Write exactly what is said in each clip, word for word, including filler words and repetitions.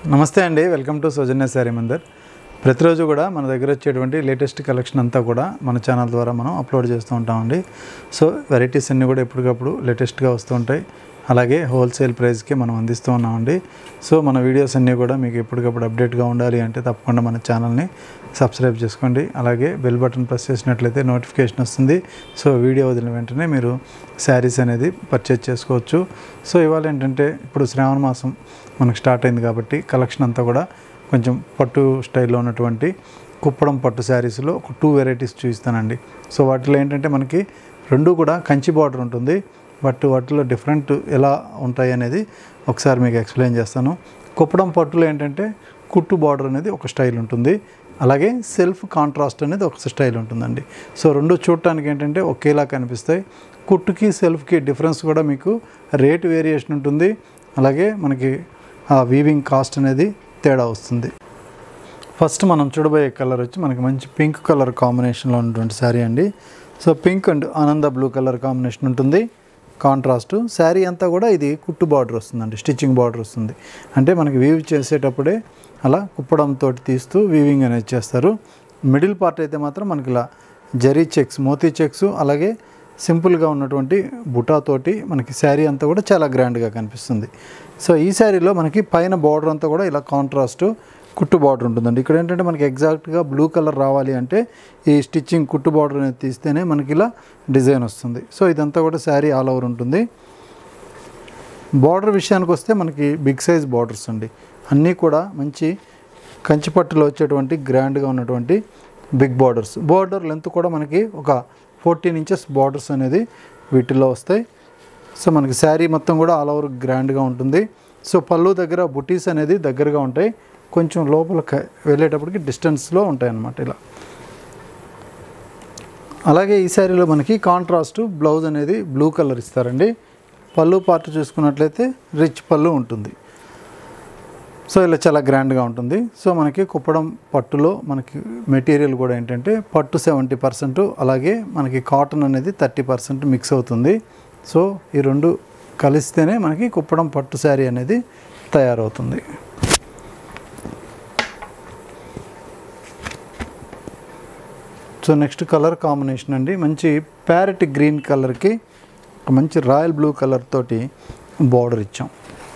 నమస్తే అండి, welcome to Sowjanya sari Mandir. ప్రతిరోజు కూడా మన దగ్గర వచ్చేటువంటి లేటెస్ట్ కలెక్షన్ అంతా కూడా మన ఛానల్ ద్వారా మనం అప్లోడ్ చేస్తూ ఉంటామండి. సో వెరైటీస్ అన్నీ కూడా ఎప్పటికప్పుడు లేటెస్ట్గా వస్తూ ఉంటాయి. అలాగే హోల్సేల్ ప్రైస్కి మనం అందిస్తూ ఉన్నామండి. సో మన వీడియోస్ అన్నీ కూడా మీకు ఎప్పటికప్పుడు అప్డేట్గా ఉండాలి అంటే తప్పకుండా మన ఛానల్ని సబ్స్క్రైబ్ చేసుకోండి. అలాగే బెల్ బటన్ ప్రెస్ చేసినట్లయితే నోటిఫికేషన్ వస్తుంది. సో వీడియో వదిలిన వెంటనే మీరు శారీస్ అనేది పర్చేజ్ చేసుకోవచ్చు. సో ఇవాళ ఏంటంటే ఇప్పుడు శ్రావణ మాసం మనకు స్టార్ట్ అయింది కాబట్టి కలెక్షన్ అంతా కూడా కొంచెం పట్టు స్టైల్లో ఉన్నటువంటి కుప్పడం పట్టు శారీస్లో ఒక టూ వెరైటీస్ చూపిస్తానండి. సో వాటిలో ఏంటంటే మనకి రెండు కూడా కంచి బార్డర్ ఉంటుంది. బట్ వాటిలో డిఫరెంట్ ఎలా ఉంటాయి అనేది ఒకసారి మీకు ఎక్స్ప్లెయిన్ చేస్తాను. కుప్పడం పట్టులో ఏంటంటే కుట్టు బార్డర్ అనేది ఒక స్టైల్ ఉంటుంది, అలాగే సెల్ఫ్ కాంట్రాస్ట్ అనేది ఒక స్టైల్ ఉంటుందండి. సో రెండు చూడటానికి ఏంటంటే ఒకేలా కనిపిస్తాయి. కుట్టుకి సెల్ఫ్కి డిఫరెన్స్ కూడా మీకు రేట్ వేరియేషన్ ఉంటుంది. అలాగే మనకి ఆ వీవింగ్ కాస్ట్ అనేది తేడా వస్తుంది. ఫస్ట్ మనం చూడబోయే కలర్ వచ్చి మనకి మంచి పింక్ కలర్ కాంబినేషన్లో ఉన్నటువంటి శారీ అండి. సో పింక్ అండ్ ఆనంద బ్లూ కలర్ కాంబినేషన్ ఉంటుంది. కాంట్రాస్ట్ శారీ అంతా కూడా ఇది కుట్టు బార్డర్ వస్తుందండి, స్టిచ్చింగ్ బార్డర్ వస్తుంది. అంటే మనకి వీవ్ చేసేటప్పుడే అలా కుప్పడంతో తీస్తూ వీవింగ్ అనేది చేస్తారు. మిడిల్ పార్ట్ అయితే మాత్రం మనకి ఇలా జరీ చెక్స్, మోతీ చెక్స్, అలాగే సింపుల్గా ఉన్నటువంటి బుటాతోటి మనకి శారీ అంతా కూడా చాలా గ్రాండ్గా కనిపిస్తుంది. సో ఈ శారీలో మనకి పైన బార్డర్ అంతా కూడా ఇలా కాంట్రాస్ట్ కుట్టు బార్డర్ ఉంటుందండి. ఇక్కడ ఏంటంటే మనకి ఎగ్జాక్ట్గా బ్లూ కలర్ రావాలి అంటే ఈ స్టిచ్చింగ్ కుట్టు బార్డర్ అనేది తీస్తేనే మనకి ఇలా డిజైన్ వస్తుంది. సో ఇదంతా కూడా శారీ ఆల్ ఓవర్ ఉంటుంది. బార్డర్ విషయానికి వస్తే మనకి బిగ్ సైజ్ బార్డర్స్ అండి. అన్నీ కూడా మంచి కంచిపట్టులో వచ్చేటువంటి గ్రాండ్గా ఉన్నటువంటి బిగ్ బార్డర్స్. బార్డర్ లెంత్ కూడా మనకి ఒక ఫోర్టీన్ ఇంచెస్ బార్డర్స్ అనేది వీటిల్లో వస్తాయి. సో మనకి శారీ మొత్తం కూడా ఆల్ ఓవర్ గ్రాండ్గా ఉంటుంది. సో పళ్ళు దగ్గర బుటీస్ అనేది దగ్గరగా ఉంటాయి, కొంచెం లోపలికి వెళ్ళేటప్పటికి డిస్టెన్స్లో ఉంటాయి అన్నమాట ఇలా. అలాగే ఈ శారీలో మనకి కాంట్రాస్ట్ బ్లౌజ్ అనేది బ్లూ కలర్ ఇస్తారండి. పళ్ళు పార్ట్ చూసుకున్నట్లయితే రిచ్ పళ్ళు ఉంటుంది. సో ఇలా చాలా గ్రాండ్గా ఉంటుంది. సో మనకి కుప్పడం పట్టులో మనకి మెటీరియల్ కూడా ఏంటంటే పట్టు సెవెంటీ పర్సెంట్, అలాగే మనకి కాటన్ అనేది థర్టీ పర్సెంట్ మిక్స్ అవుతుంది. సో ఈ రెండు కలిస్తేనే మనకి కుప్పడం పట్టు శారీ అనేది తయారవుతుంది. సో నెక్స్ట్ కలర్ కాంబినేషన్ అండి, మంచి ప్యారెట్ గ్రీన్ కలర్కి మంచి రాయల్ బ్లూ కలర్ తోటి బార్డర్ ఇచ్చాం.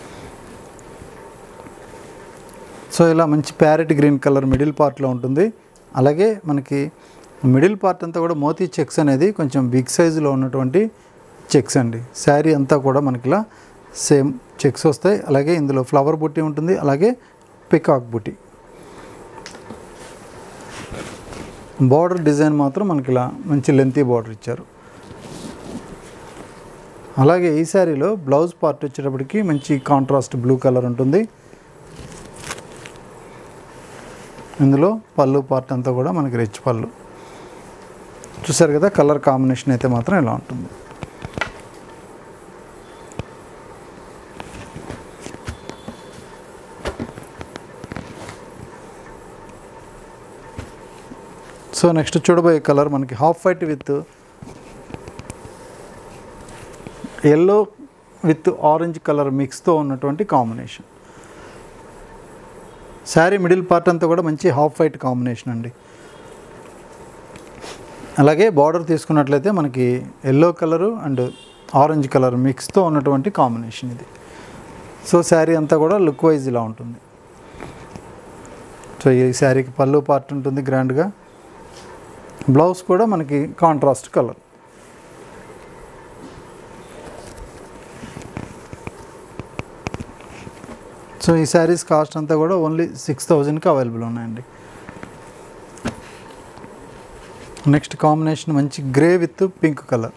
సో ఇలా మంచి ప్యారెట్ గ్రీన్ కలర్ మిడిల్ పార్ట్లో ఉంటుంది. అలాగే మనకి మిడిల్ పార్ట్ అంతా కూడా మోతీ చెక్స్ అనేది కొంచెం బిగ్ సైజులో ఉన్నటువంటి చెక్స్ అండి. శారీ అంతా కూడా మనకి ఇలా సేమ్ చెక్స్ వస్తాయి. అలాగే ఇందులో ఫ్లవర్ బుట్టి ఉంటుంది, అలాగే పికాక్ బుట్టి. బార్డర్ డిజైన్ మాత్రం మనకి ఇలా మంచి లెంతీ బార్డర్ ఇచ్చారు. అలాగే ఈ శారీలో బ్లౌజ్ పార్ట్ వచ్చేటప్పటికి మంచి కాంట్రాస్ట్ బ్లూ కలర్ ఉంటుంది. ఇందులో పళ్ళు పార్ట్ అంతా కూడా మనకి రిచ్ పళ్ళు. చూసారు కదా, కలర్ కాంబినేషన్ అయితే మాత్రం ఇలా ఉంటుంది. సో నెక్స్ట్ చూడబోయే కలర్ మనకి half white with yellow with orange colour మిక్స్తో ఉన్నటువంటి కాంబినేషన్. శారీ మిడిల్ పార్ట్ అంతా కూడా మంచి హాఫ్ వైట్ కాంబినేషన్ అండి. అలాగే బార్డర్ తీసుకున్నట్లయితే మనకి yellow colour and orange colour మిక్స్తో ఉన్నటువంటి కాంబినేషన్ ఇది. సో శారీ అంతా కూడా లుక్ వైజ్ ఇలా ఉంటుంది. సో ఈ శారీకి పళ్ళు పార్ట్ ఉంటుంది గ్రాండ్గా. బ్లౌజ్ కూడా మనకి కాంట్రాస్ట్ కలర్. సో ఈ శారీస్ కాస్ట్ అంతా కూడా ఓన్లీ సిక్స్ థౌజండ్కి అవైలబుల్ ఉన్నాయండి. నెక్స్ట్ కాంబినేషన్ మంచి గ్రే విత్ పింక్ కలర్.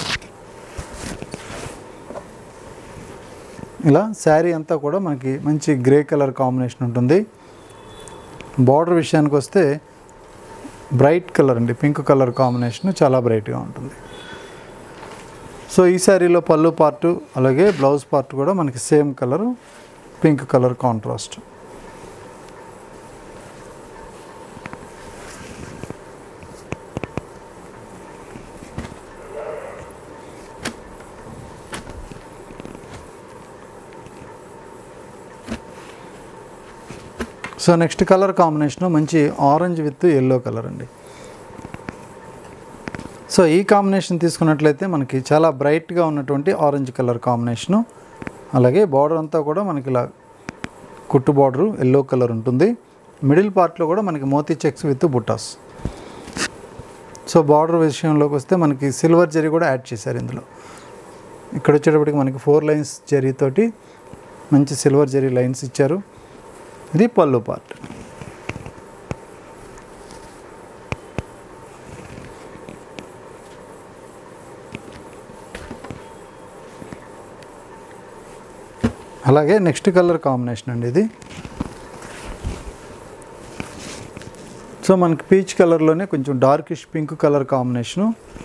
ఇలా శారీ అంతా కూడా మనకి మంచి గ్రే కలర్ కాంబినేషన్ ఉంటుంది. బార్డర్ విషయానికి వస్తే బ్రైట్ కలర్ అండి, పింక్ కలర్ కాంబినేషన్ చాలా బ్రైట్గా ఉంటుంది. సో ఈ శారీలో పళ్ళు పార్టు అలాగే బ్లౌజ్ పార్ట్ కూడా మనకి same colour, pink colour contrast. So next colour combination మంచి ఆరెంజ్ విత్ ఎల్లో కలర్ అండి. సో ఈ కాంబినేషన్ తీసుకున్నట్లయితే మనకి చాలా బ్రైట్గా ఉన్నటువంటి ఆరెంజ్ కలర్ కాంబినేషను. అలాగే బార్డర్ అంతా కూడా మనకి ఇలా కుట్టు బార్డరు ఎల్లో కలర్ ఉంటుంది. మిడిల్ పార్ట్లో కూడా మనకి మోతీ చెక్స్ విత్ బుట్టాస్. సో బార్డర్ విషయంలోకి వస్తే మనకి సిల్వర్ జరీ కూడా యాడ్ చేశారు ఇందులో. ఇక్కడ వచ్చేటప్పటికి మనకి ఫోర్ లైన్స్ జరీతోటి మంచి సిల్వర్ జరీ లైన్స్ ఇచ్చారు. ఇది పళ్ళు పార్ట్. అలాగే నెక్స్ట్ కలర్ కాంబినేషన్ అండి ఇది. సో మనకి పీచ్ కలర్లోనే కొంచెం darkish pink colour combination.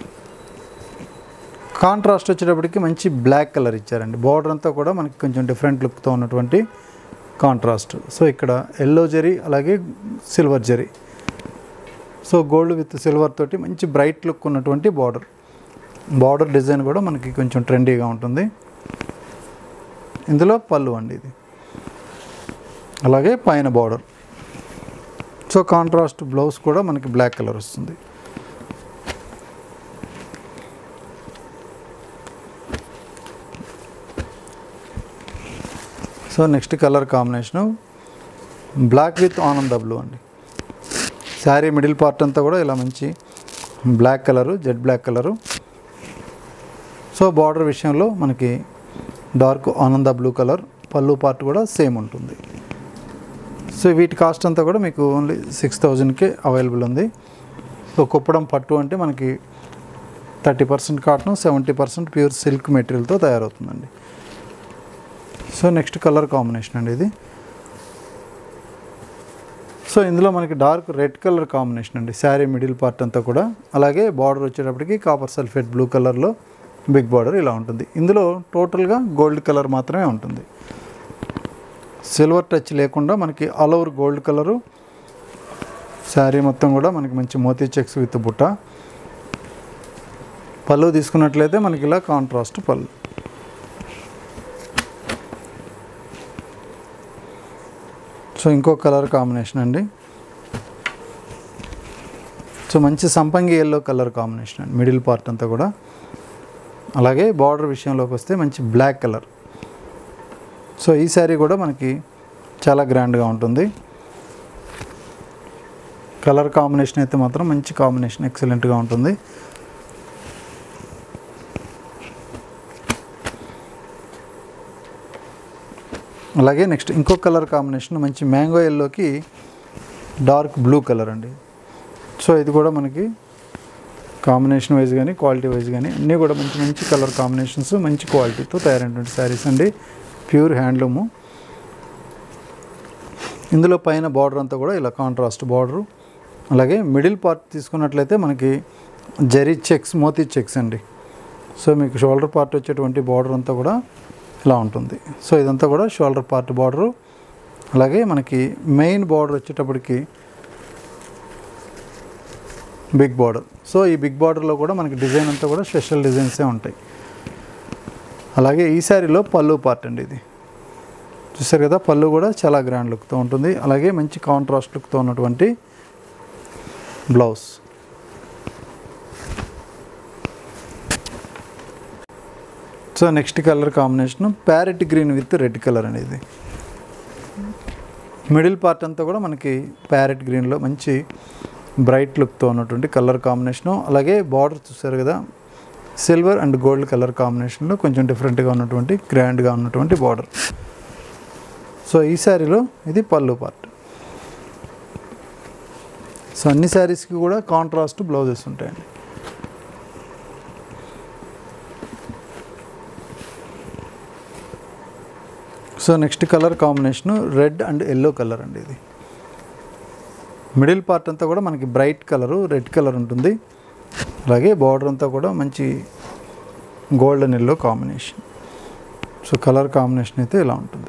Contrast వచ్చేటప్పటికి మంచి బ్లాక్ కలర్ ఇచ్చారండి. బార్డర్ అంతా కూడా మనకి కొంచెం డిఫరెంట్ లుక్తో ఉన్నటువంటి కాంట్రాస్ట్. సో ఇక్కడ ఎల్లో జరీ అలాగే సిల్వర్ జరీ. సో గోల్డ్ విత్ సిల్వర్ తోటి మంచి బ్రైట్ లుక్ ఉన్నటువంటి బార్డర్. బార్డర్ డిజైన్ కూడా మనకి కొంచెం ట్రెండీగా ఉంటుంది. ఇందులో పళ్ళు అండి ఇది. అలాగే పైన బార్డర్. సో కాంట్రాస్ట్ బ్లౌజ్ కూడా మనకి బ్లాక్ కలర్ వస్తుంది. So next colour combination black with ఆనంద బ్లూ అండి. శారీ మిడిల్ పార్ట్ అంతా కూడా ఇలా మంచి black colour, jet black colour. So border విషయంలో మనకి డార్క్ ఆనంద బ్లూ కలర్. పళ్ళు పార్ట్ కూడా సేమ్ ఉంటుంది. సో వీటి కాస్ట్ అంతా కూడా మీకు ఓన్లీ సిక్స్ థౌజండ్కే అవైలబుల్ ఉంది. సో కుప్పడం పట్టు అంటే మనకి thirty percent cotton, seventy percent pure silk మెటీరియల్తో తయారవుతుందండి. సో నెక్స్ట్ కలర్ కాంబినేషన్ అండి ఇది. సో ఇందులో మనకి డార్క్ రెడ్ కలర్ కాంబినేషన్ అండి శారీ మిడిల్ పార్ట్ అంతా కూడా. అలాగే బార్డర్ వచ్చేటప్పటికి కాపర్ సల్ఫేట్ బ్లూ కలర్లో బిగ్ బార్డర్ ఇలా ఉంటుంది. ఇందులో టోటల్గా గోల్డ్ కలర్ మాత్రమే ఉంటుంది. సిల్వర్ టచ్ లేకుండా మనకి all over gold colour. Sari మొత్తం కూడా మనకి మంచి మోతీ చెక్స్ విత్ బుట్ట. పళ్ళు తీసుకున్నట్లయితే మనకి ఇలా కాంట్రాస్ట్ పళ్ళు. సో ఇంకో కలర్ కాంబినేషన్ అండి. సో మంచి సంపంగి ఎల్లో కలర్ కాంబినేషన్ అండి మిడిల్ పార్ట్ అంతా కూడా. అలాగే బార్డర్ విషయంలోకి వస్తే మంచి బ్లాక్ కలర్. సో ఈ శారీ కూడా మనకి చాలా గ్రాండ్గా ఉంటుంది. కలర్ కాంబినేషన్ అయితే మాత్రం మంచి కాంబినేషన్, ఎక్సలెంట్గా ఉంటుంది. అలాగే నెక్స్ట్ ఇంకో కలర్ కాంబినేషన్ మంచి మ్యాంగో ఎల్లోకి డార్క్ బ్లూ కలర్ అండి. సో ఇది కూడా మనకి కాంబినేషన్ వైజ్ కానీ క్వాలిటీ వైజ్ కానీ అన్నీ కూడా మంచి మంచి కలర్ కాంబినేషన్స్, మంచి క్వాలిటీతో తయారైనటువంటి శారీస్ అండి. Pure handloom. ఇందులో పైన బార్డర్ అంతా కూడా ఇలా కాంట్రాస్ట్ బార్డరు. అలాగే మిడిల్ పార్ట్ తీసుకున్నట్లయితే మనకి జరీ చెక్స్, మోతీ చెక్స్ అండి. సో మీకు షోల్డర్ పార్ట్ వచ్చేటువంటి బార్డర్ అంతా కూడా ఇలా ఉంటుంది. సో ఇదంతా కూడా షోల్డర్ పార్ట్ బార్డరు. అలాగే మనకి మెయిన్ బార్డర్ వచ్చేటప్పటికి బిగ్ బార్డర్. సో ఈ బిగ్ బార్డర్లో కూడా మనకి డిజైన్ అంతా కూడా స్పెషల్ డిజైన్సే ఉంటాయి. అలాగే ఈ శారీలో పళ్ళు పార్ట్ అండి ఇది. చూసారు కదా, పళ్ళు కూడా చాలా గ్రాండ్ లుక్తో ఉంటుంది. అలాగే మంచి కాంట్రాస్ట్ లుక్తో ఉన్నటువంటి blouse. So next colour combination parrot green with red colour అనేది. మిడిల్ పార్ట్ అంతా కూడా మనకి ప్యారెట్ గ్రీన్లో మంచి బ్రైట్ లుక్తో ఉన్నటువంటి కలర్ కాంబినేషను. అలాగే బార్డర్ చూసారు కదా, సిల్వర్ అండ్ గోల్డ్ కలర్ కాంబినేషన్లో కొంచెం డిఫరెంట్గా ఉన్నటువంటి గ్రాండ్గా ఉన్నటువంటి బార్డర్. సో ఈ శారీలో ఇది పళ్ళు పార్ట్. సో అన్ని శారీస్కి కూడా కాంట్రాస్ట్ బ్లౌజెస్ ఉంటాయండి. So next colour combination red and yellow colour అండి ఇది. మిడిల్ పార్ట్ అంతా కూడా మనకి బ్రైట్ కలరు, రెడ్ కలర్ ఉంటుంది. అలాగే బార్డర్ అంతా కూడా మంచి golden yellow combination. So colour combination అయితే ఇలా ఉంటుంది.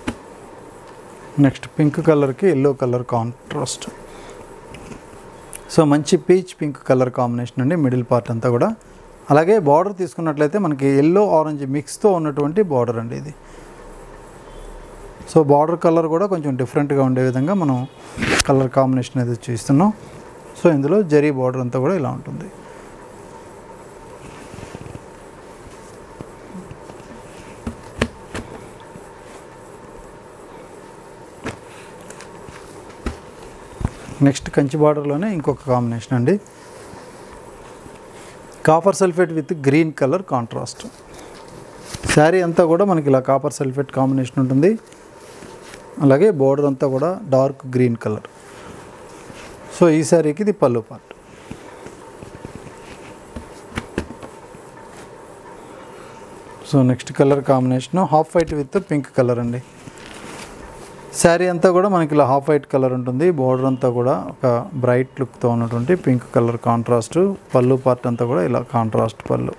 నెక్స్ట్ పింక్ కలర్కి yellow colour contrast. So so మంచి పీచ్ పింక్ కలర్ కాంబినేషన్ అండి మిడిల్ పార్ట్ అంతా కూడా. అలాగే బార్డర్ తీసుకున్నట్లయితే మనకి ఎల్లో ఆరెంజ్ మిక్స్తో ఉన్నటువంటి బార్డర్ అండి ఇది. సో బార్డర్ కలర్ కూడా కొంచెం డిఫరెంట్గా ఉండే విధంగా మనం కలర్ కాంబినేషన్ అయితే చూస్తున్నాం. సో ఇందులో జరీ బార్డర్ అంతా కూడా ఇలా ఉంటుంది. నెక్స్ట్ కంచి బార్డర్లోనే ఇంకొక కాంబినేషన్ అండి, copper sulphate with green colour contrast. Sari అంతా కూడా మనకి ఇలా కాపర్ సల్ఫేట్ కాంబినేషన్ ఉంటుంది. అలాగే బోర్డర్ అంతా కూడా డార్క్ గ్రీన్ కలర్. సో ఈ శారీకి ఇది పళ్ళు part. So next colour combination half white with pink colour అండి. శారీ అంతా కూడా మనకి ఇలా హాఫ్ వైట్ కలర్ ఉంటుంది. బోర్డర్ అంతా కూడా ఒక బ్రైట్ లుక్తో ఉన్నటువంటి పింక్ కలర్ కాంట్రాస్ట్. పళ్ళు పార్ట్ అంతా కూడా ఇలా కాంట్రాస్ట్ పళ్ళు.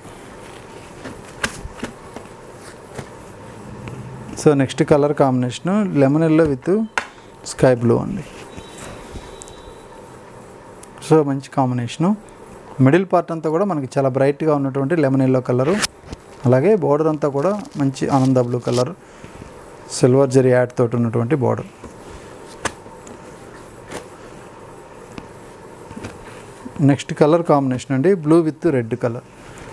So next colour combination lemon yellow with sky blue అండి. సో మంచి కాంబినేషను. మిడిల్ పార్ట్ అంతా కూడా మనకి చాలా బ్రైట్గా ఉన్నటువంటి లెమన్ ఎల్లో కలరు. అలాగే బోర్డర్ అంతా కూడా మంచి ఆనంద బ్లూ కలర్, సిల్వర్ జరీ యాడ్ తోటి ఉన్నటువంటి బార్డర్. నెక్స్ట్ కలర్ కాంబినేషన్ అండి blue with red colour.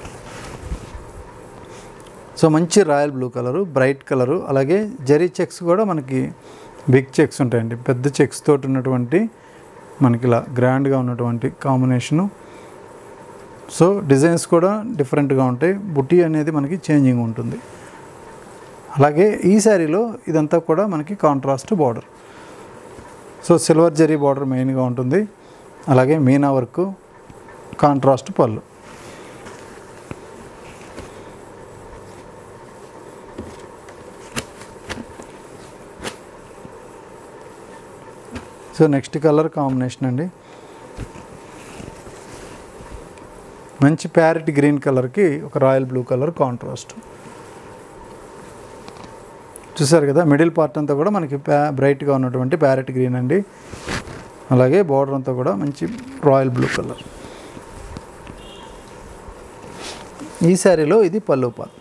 So మంచి royal blue colour, bright colour. అలాగే జరీ చెక్స్ కూడా మనకి బిగ్ చెక్స్ ఉంటాయండి, పెద్ద చెక్స్ తోటి ఉన్నటువంటి మనకి ఇలా గ్రాండ్గా ఉన్నటువంటి కాంబినేషను. సో డిజైన్స్ కూడా డిఫరెంట్గా ఉంటాయి. బుటీ అనేది మనకి చేంజింగ్ ఉంటుంది. అలాగే ఈ శారీలో ఇదంతా కూడా మనకి కాంట్రాస్ట్ బార్డర్. సో సిల్వర్ జరీ బార్డర్ మెయిన్గా ఉంటుంది. అలాగే మీనా వర్క్, కాంట్రాస్ట్ పళ్ళు. సో నెక్స్ట్ కలర్ కాంబినేషన్ అండి మంచి ప్యారెట్ గ్రీన్ కలర్కి ఒక రాయల్ బ్లూ కలర్ కాంట్రాస్ట్. చూసారు కదా, మిడిల్ పార్ట్ అంతా కూడా మనకి ప్యా బ్రైట్గా ఉన్నటువంటి ప్యారెట్ గ్రీన్ అండి. అలాగే బార్డర్ అంతా కూడా మంచి రాయల్ బ్లూ కలర్. ఈ శారీలో ఇది పళ్ళు పార్ట్.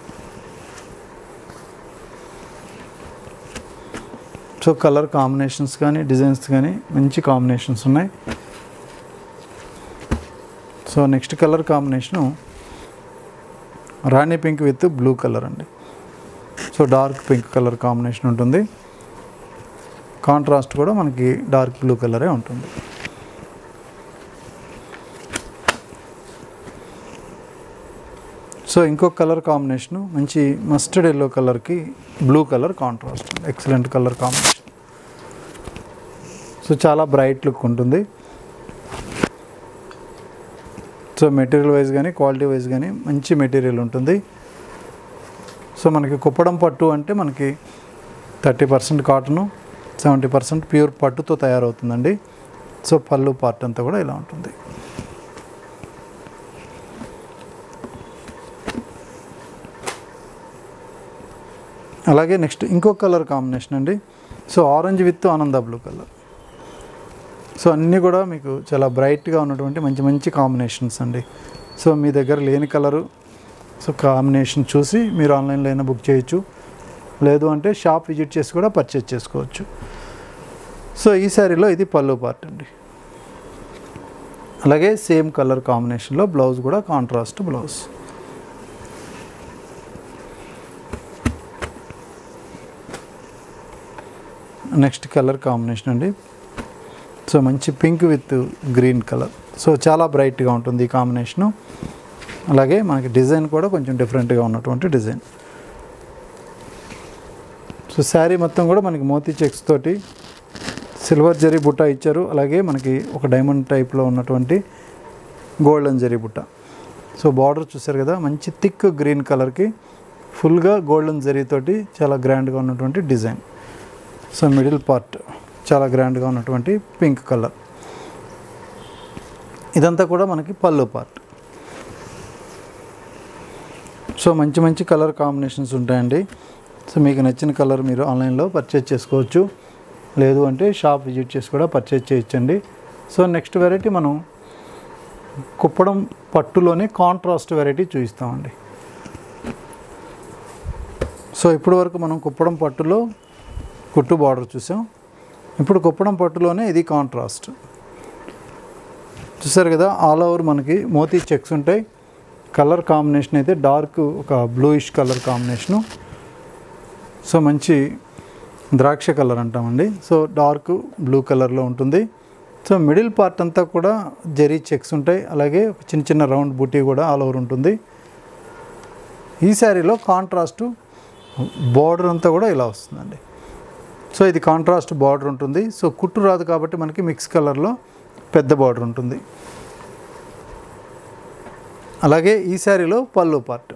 సో కలర్ కాంబినేషన్స్ కానీ డిజైన్స్ కానీ మంచి కాంబినేషన్స్ ఉన్నాయి. సో నెక్స్ట్ కలర్ కాంబినేషను రాణి పింక్ విత్ బ్లూ కలర్ అండి. So dark pink colour combination ఉంటుంది. కాంట్రాస్ట్ కూడా మనకి డార్క్ బ్లూ కలరే ఉంటుంది. సో ఇంకొక కలర్ కాంబినేషను మంచి మస్టర్డ్ ఎల్లో కలర్కి blue colour contrast. Excellent colour combination. So చాలా బ్రైట్ లుక్ ఉంటుంది. సో మెటీరియల్ వైజ్ కానీ క్వాలిటీ వైజ్ కానీ మంచి మెటీరియల్ ఉంటుంది. సో మనకి కుప్పడం పట్టు అంటే మనకి thirty percent cotton, seventy percent pure పట్టుతో తయారవుతుందండి. సో పళ్ళు పార్ట్ అంతా కూడా ఇలా ఉంటుంది. అలాగే నెక్స్ట్ ఇంకొక కలర్ కాంబినేషన్ అండి. సో ఆరెంజ్ విత్ ఆనంద బ్లూ కలర్. సో అన్నీ కూడా మీకు చాలా బ్రైట్గా ఉన్నటువంటి మంచి మంచి కాంబినేషన్స్ అండి. సో మీ దగ్గర లేని కలరు సో కాంబినేషన్ చూసి మీరు ఆన్లైన్లో అయినా బుక్ చేయొచ్చు, లేదు అంటే షాప్ విజిట్ చేసి కూడా పర్చేజ్ చేసుకోవచ్చు. సో ఈ శారీలో ఇది పళ్ళు పార్ట్ అండి. అలాగే సేమ్ కలర్ కాంబినేషన్లో బ్లౌజ్ కూడా contrast blouse. Next colour combination అండి. సో మంచి pink with green colour. So చాలా బ్రైట్గా ఉంటుంది ఈ కాంబినేషను. అలాగే మనకి డిజైన్ కూడా కొంచెం డిఫరెంట్గా ఉన్నటువంటి డిజైన్. సో శారీ మొత్తం కూడా మనకి మోతీ చెక్స్ తోటి సిల్వర్ జరీ బుట్ట ఇచ్చారు. అలాగే మనకి ఒక డైమండ్ టైప్లో ఉన్నటువంటి గోల్డెన్ జరీ బుట్ట. సో బార్డర్ చూసారు కదా, మంచి థిక్ గ్రీన్ కలర్కి ఫుల్గా గోల్డెన్ జరీతోటి చాలా గ్రాండ్గా ఉన్నటువంటి డిజైన్. సో మిడిల్ పార్ట్ చాలా గ్రాండ్గా ఉన్నటువంటి పింక్ కలర్. ఇదంతా కూడా మనకి పళ్ళు పార్ట్. సో మంచి మంచి కలర్ కాంబినేషన్స్ ఉంటాయండి. సో మీకు నచ్చిన కలర్ మీరు ఆన్లైన్లో పర్చేజ్ చేసుకోవచ్చు, లేదు అంటే షాప్ విజిట్ చేసి కూడా పర్చేజ్ చేయొచ్చండి. సో నెక్స్ట్ వెరైటీ మనం కుప్పడం పట్టులోనే కాంట్రాస్ట్ వెరైటీ చూపిస్తామండి. సో ఇప్పటి వరకు మనం కుప్పడం పట్టులో కుట్టు బార్డర్ చూసాం. ఇప్పుడు కుప్పడం పట్టులోనే ఇది కాంట్రాస్ట్ చూసారు కదా. ఆల్ ఓవర్ మనకి మోతీ చెక్స్ ఉంటాయి. కలర్ కాంబినేషన్ అయితే డార్క్ ఒక బ్లూయిష్ కలర్ కాంబినేషను. సో మంచి ద్రాక్ష కలర్ అంటామండి. సో డార్క్ బ్లూ కలర్లో ఉంటుంది. సో మిడిల్ పార్ట్ అంతా కూడా జరీ చెక్స్ ఉంటాయి. అలాగే చిన్న చిన్న రౌండ్ బూటీ కూడా ఆల్ ఓవర్ ఉంటుంది. ఈ శారీలో కాంట్రాస్ట్ బార్డర్ అంతా కూడా ఇలా వస్తుందండి. సో ఇది కాంట్రాస్ట్ బార్డర్ ఉంటుంది. సో కుట్టు రాదు కాబట్టి మనకి మిక్స్ కలర్లో పెద్ద బార్డర్ ఉంటుంది. అలాగే ఈ శారీలో పళ్ళు పార్ట్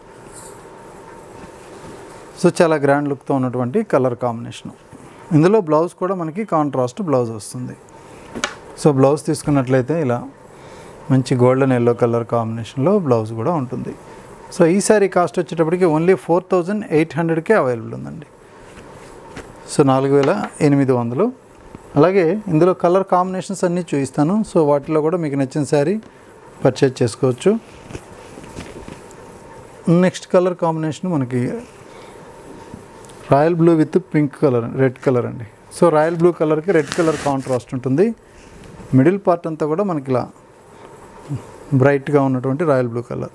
సో చాలా గ్రాండ్ లుక్తో ఉన్నటువంటి కలర్ కాంబినేషను. ఇందులో బ్లౌజ్ కూడా మనకి కాంట్రాస్ట్ బ్లౌజ్ వస్తుంది. సో బ్లౌజ్ తీసుకున్నట్లయితే ఇలా మంచి గోల్డెన్ ఎల్లో కలర్ కాంబినేషన్లో బ్లౌజ్ కూడా ఉంటుంది. సో ఈ శారీ కాస్ట్ వచ్చేటప్పటికి ఓన్లీ ఫోర్ థౌజండ్ ఎయిట్ హండ్రెడ్కే అవైలబుల్ ఉందండి. సో నాలుగు వేల ఎనిమిది వందలు. అలాగే ఇందులో కలర్ కాంబినేషన్స్ అన్నీ చూపిస్తాను. సో వాటిలో కూడా మీకు నచ్చిన శారీ పర్చేజ్ చేసుకోవచ్చు. నెక్స్ట్ కలర్ కాంబినేషన్ మనకి royal blue with pink colour red colour అండి. సో రాయల్ బ్లూ కలర్కి రెడ్ కలర్ కాంట్రాస్ట్ ఉంటుంది. మిడిల్ పార్ట్ అంతా కూడా మనకి ఇలా బ్రైట్గా ఉన్నటువంటి royal blue colour.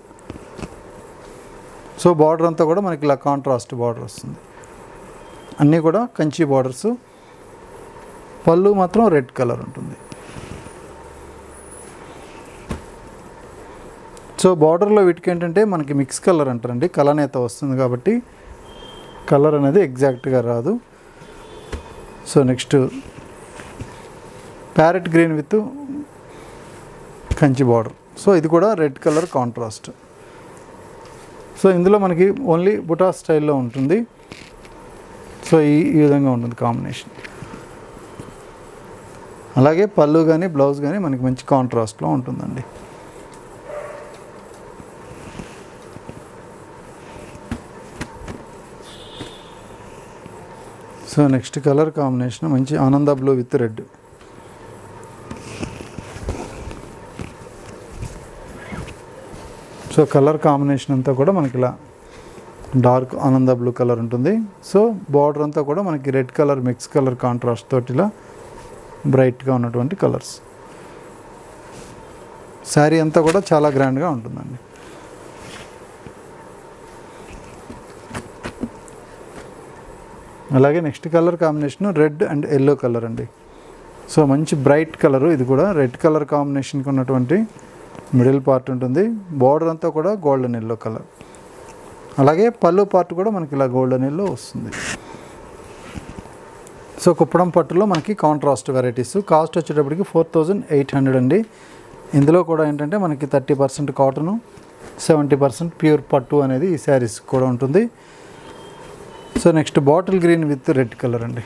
So border అంతా కూడా మనకి ఇలా కాంట్రాస్ట్ బార్డర్ వస్తుంది. అన్నీ కూడా కంచి బార్డర్స్. పళ్ళు మాత్రం రెడ్ కలర్ ఉంటుంది. సో బార్డర్లో వీటికి ఏంటంటే మనకి మిక్స్ కలర్ అంటారండి. కలనేత వస్తుంది కాబట్టి కలర్ అనేది ఎగ్జాక్ట్గా రాదు. So next parrot green with Kanchi border. So ఇది కూడా రెడ్ కలర్ కాంట్రాస్ట్. సో ఇందులో మనకి ఓన్లీ బుటా స్టైల్లో ఉంటుంది. సో ఈ ఈ విధంగా ఉంటుంది కాంబినేషన్. అలాగే పళ్ళు కానీ బ్లౌజ్ కానీ మనకి మంచి కాంట్రాస్ట్లో ఉంటుందండి. సో నెక్స్ట్ కలర్ కాంబినేషన్ మంచి ఆనంద blue with red. So colour combination అంతా కూడా మనకి ఇలా డార్క్ ఆనంద బ్లూ కలర్ ఉంటుంది. సో బార్డర్ అంతా కూడా మనకి red colour mix colour contrast తోటి ఇలా బ్రైట్గా ఉన్నటువంటి కలర్స్. శారీ అంతా కూడా చాలా గ్రాండ్గా ఉంటుందండి. అలాగే next colour combination red and yellow colour అండి. సో మంచి బ్రైట్ కలరు. ఇది కూడా రెడ్ కలర్ కాంబినేషన్కి ఉన్నటువంటి మిడిల్ పార్ట్ ఉంటుంది. బార్డర్ అంతా కూడా గోల్డెన్ ఎల్లో కలర్. అలాగే పళ్ళు పార్ట్ కూడా మనకి ఇలా గోల్డెన్ ఎల్లో వస్తుంది. సో కుప్పడం పట్టులో మనకి కాంట్రాస్ట్ వెరైటీస్. కాస్ట్ వచ్చేటప్పటికి ఫోర్ థౌజండ్ ఎయిట్ హండ్రెడ్ అండి. ఇందులో కూడా ఏంటంటే మనకి thirty percent cotton, seventy percent pure పట్టు అనేది ఈ శారీస్ కూడా ఉంటుంది. So next bottle green with red colour అండి.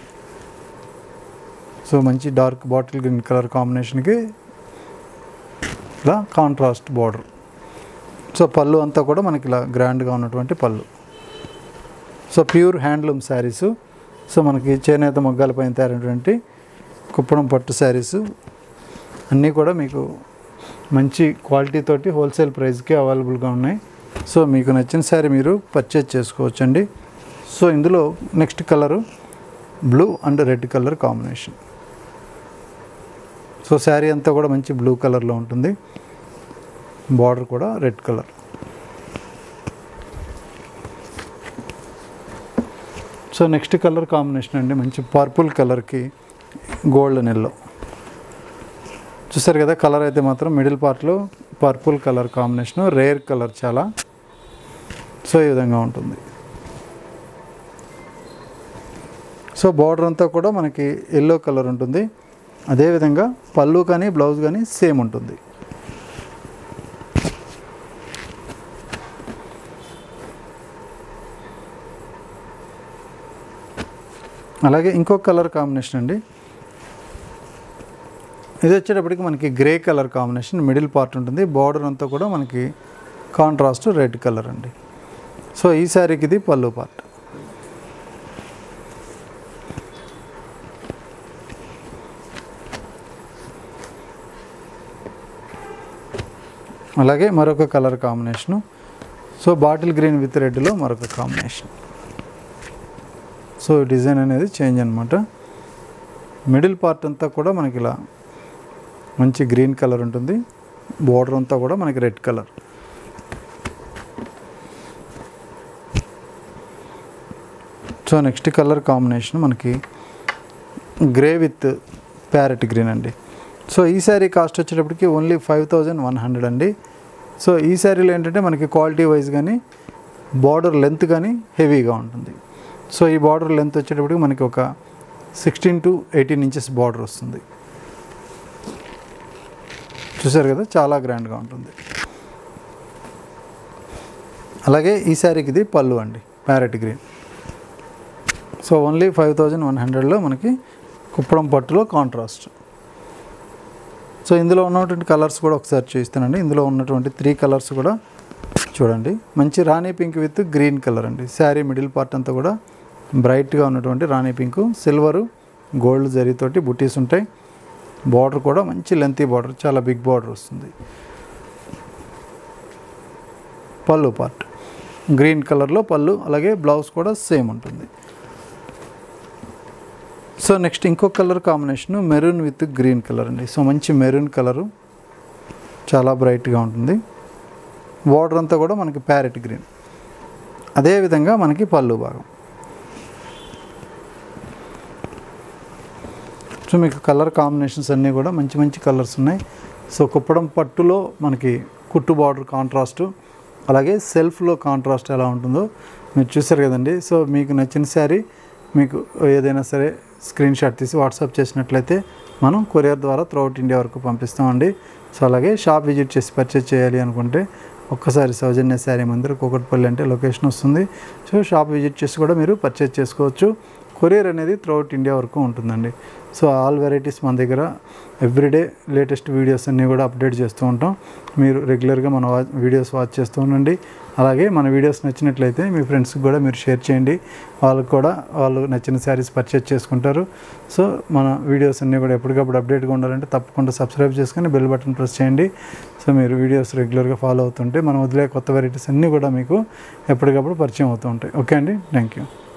సో మంచి డార్క్ బాటిల్ గ్రీన్ కలర్ కాంబినేషన్కి ఇలా కాంట్రాస్ట్ బార్డర్. సో పళ్ళు అంతా కూడా మనకి ఇలా గ్రాండ్గా ఉన్నటువంటి పళ్ళు. So pure handloom saris. So మనకి చేనేత మొగ్గాల పైన తయారైనటువంటి కుప్పడం పట్టు శారీసు అన్నీ కూడా మీకు మంచి క్వాలిటీ తోటి హోల్సేల్ ప్రైస్కి అవైలబుల్గా ఉన్నాయి. సో మీకు నచ్చిన శారీ మీరు పర్చేజ్ చేసుకోవచ్చండి. సో ఇందులో next colour blue and red colour combination. So sari అంతా కూడా మంచి బ్లూ కలర్లో ఉంటుంది. బార్డర్ కూడా red colour. So next colour combination అండి మంచి పర్పుల్ కలర్కి గోల్డెన్ ఎల్లో. చూసారు కదా కలర్ అయితే మాత్రం మిడిల్ పార్ట్లో purple colour combination, rare colour చాలా. సో ఈ విధంగా ఉంటుంది. సో బార్డర్ అంతా కూడా మనకి ఎల్లో కలర్ ఉంటుంది. అదేవిధంగా పళ్ళు కానీ బ్లౌజ్ కానీ సేమ్ ఉంటుంది. అలాగే ఇంకొక కలర్ కాంబినేషన్ అండి. ఇది వచ్చేటప్పటికి మనకి grey colour combination, middle part ఉంటుంది. బార్డర్ అంతా కూడా మనకి కాంట్రాస్ట్ రెడ్ కలర్ అండి. సో ఈ శారీకి ఇది పళ్ళు పార్ట్. అలాగే మరొక colour combination. So bottle green with రెడ్లో మరొక కాంబినేషన్. సో డిజైన్ అనేది చేంజ్ అనమాట. మిడిల్ పార్ట్ అంతా కూడా మనకి ఇలా మంచి గ్రీన్ కలర్ ఉంటుంది. బోర్డర్ అంతా కూడా మనకి red colour. So next colour combination మనకి గ్రే విత్ ప్యారెట్ గ్రీన్ అండి. సో ఈ శారీ కాస్ట్ వచ్చేటప్పటికి only five thousand one hundred అండి. సో ఈ శారీలో ఏంటంటే మనకి క్వాలిటీ వైజ్ కానీ బార్డర్ లెంత్ కానీ హెవీగా ఉంటుంది. సో ఈ బార్డర్ లెంత్ వచ్చేటప్పటికి మనకి ఒక sixteen to eighteen inches border వస్తుంది. చూసారు కదా, చాలా గ్రాండ్గా ఉంటుంది. అలాగే ఈ శారీకి ఇది పళ్ళు అండి, parrot green. So only five thousand one హండ్రెడ్లో మనకి కుప్పడం పట్టులో కాంట్రాస్ట్. సో ఇందులో ఉన్నటువంటి కలర్స్ కూడా ఒకసారి చూపిస్తానండి. ఇందులో ఉన్నటువంటి త్రీ కలర్స్ కూడా చూడండి. మంచి రాణి పింక్ విత్ గ్రీన్ కలర్ అండి. శారీ మిడిల్ పార్ట్ అంతా కూడా బ్రైట్గా ఉన్నటువంటి రాణి పింక్, సిల్వరు గోల్డ్ జరీతోటి బుటీస్ ఉంటాయి. బార్డర్ కూడా మంచి లెంతీ బార్డర్, చాలా బిగ్ బార్డర్ వస్తుంది. పళ్ళు పార్ట్ గ్రీన్ కలర్లో పళ్ళు, అలాగే బ్లౌజ్ కూడా సేమ్ ఉంటుంది. సో నెక్స్ట్ ఇంకొక colour combination maroon with green colour అండి. సో మంచి మెరూన్ కలరు, చాలా బ్రైట్గా ఉంటుంది. బార్డర్ అంతా కూడా మనకి ప్యారెట్ గ్రీన్. అదేవిధంగా మనకి పళ్ళు భాగం. సో మీకు కలర్ కాంబినేషన్స్ అన్నీ కూడా మంచి మంచి కలర్స్ ఉన్నాయి. సో కుప్పడం పట్టులో మనకి కుట్టు బార్డర్ కాంట్రాస్టు, అలాగే సెల్ఫ్లో కాంట్రాస్ట్ ఎలా ఉంటుందో మీరు చూసారు కదండి. సో మీకు నచ్చిన శారీ మీకు ఏదైనా సరే స్క్రీన్ షాట్ తీసి వాట్సాప్ చేసినట్లయితే మనం కొరియర్ ద్వారా త్రూఅవుట్ ఇండియా వరకు పంపిస్తామండి. సో అలాగే షాప్ విజిట్ చేసి పర్చేజ్ చేయాలి అనుకుంటే ఒక్కసారి సౌజన్య శారీ మందిర్ కూకట్పల్లి అంటే లొకేషన్ వస్తుంది. సో షాప్ విజిట్ చేసి కూడా మీరు పర్చేజ్ చేసుకోవచ్చు. కొరియర్ అనేది త్రూఅవుట్ ఇండియా వరకు ఉంటుందండి. సో ఆల్ వెరైటీస్ మన దగ్గర ఎవ్రీడే లేటెస్ట్ వీడియోస్ అన్నీ కూడా అప్డేట్ చేస్తూ ఉంటాం. మీరు రెగ్యులర్గా మన వీడియోస్ వాచ్ చేస్తూ ఉండండి. అలాగే మన వీడియోస్ నచ్చినట్లయితే మీ ఫ్రెండ్స్కి కూడా మీరు షేర్ చేయండి. వాళ్ళకు కూడా వాళ్ళు నచ్చిన శారీస్ పర్చేజ్ చేసుకుంటారు. సో మన వీడియోస్ అన్నీ కూడా ఎప్పటికప్పుడు అప్డేట్గా ఉండాలంటే తప్పకుండా సబ్స్క్రైబ్ చేసుకొని బెల్ బటన్ ప్రెస్ చేయండి. సో మీరు వీడియోస్ రెగ్యులర్గా ఫాలో అవుతుంటే మనం వదిలే కొత్త వెరైటీస్ అన్నీ కూడా మీకు ఎప్పటికప్పుడు పరిచయం అవుతూ ఉంటాయి. ఓకే అండి, థ్యాంక్ యూ.